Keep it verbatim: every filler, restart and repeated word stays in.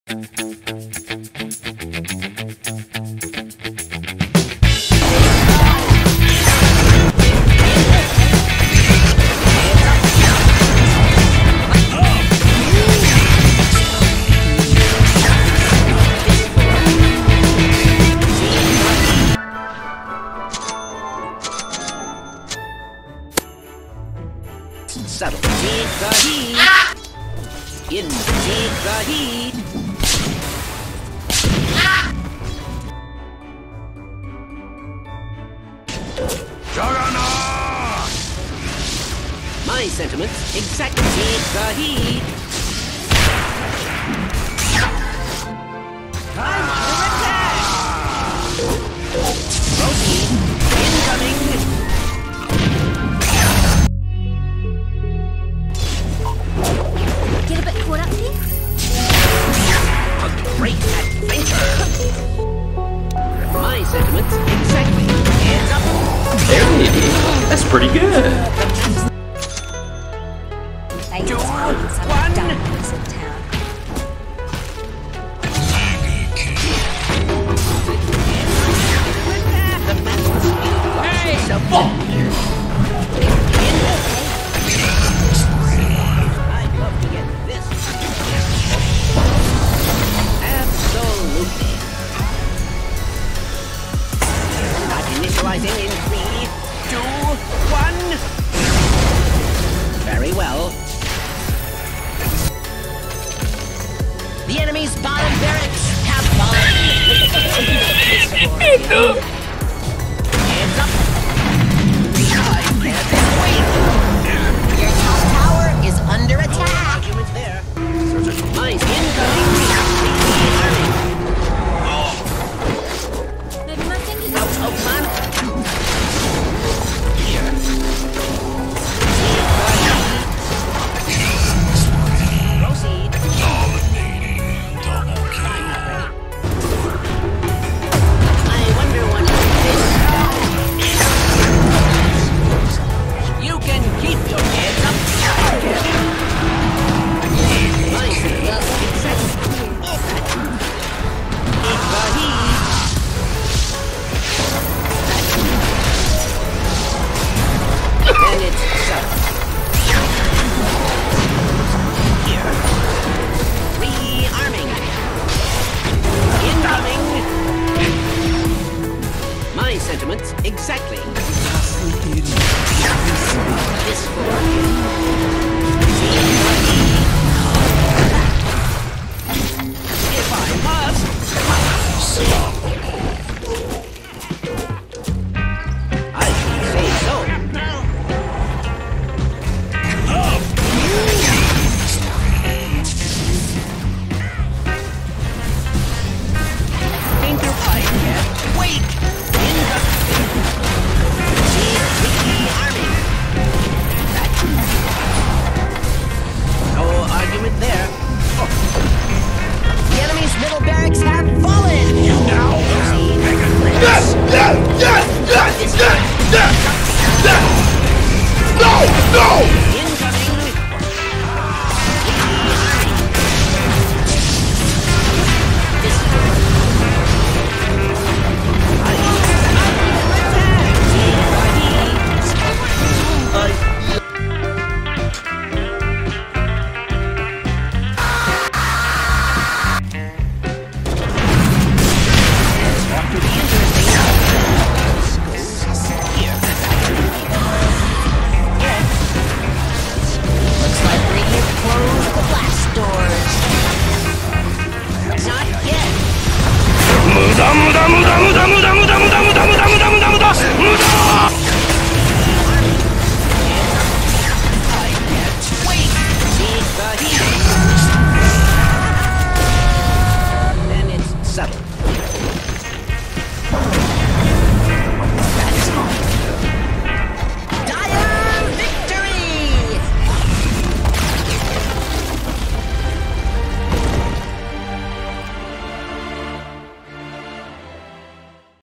Subtle. Take the heat. Ah! In. Take the heat. Ah! Juggernaut! My sentiments exactly. Take the heat. I'm under attack! Proceed. Incoming! Get a bit caught up here? A great adventure! My sentiments exactly. Hands up! Hey, that's pretty good! Two, one! Darkness in town. Hey! So fuck! I'd love to get this. Absolutely. Not initializing in three, two, one. Very well. The enemy's bottom barracks have fallen. Hands up. I can't wait. Your top tower is under attack. Arguments there. Mine's incoming. Maybe my fingers Out of man. Here. Proceed. Dominating double kill. I wonder what this. You can keep your heads up. Nice. Exactly. Keep the heat. And it's shut. Here. Rearming. Incoming. My sentiments exactly. This for if I must. I should say so. Painter, I can't wait. In the army. No argument there. The enemy's middle barracks have fallen. You now have Mega Grease.